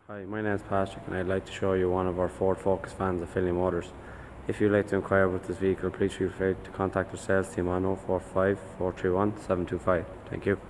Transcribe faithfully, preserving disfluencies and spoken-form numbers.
Hi, my name is Patrick and I'd like to show you one of our Ford Focus vans at Finlay Motors. If you'd like to inquire about this vehicle, please feel free to contact our sales team on oh four five, four three one, seven two five. Thank you.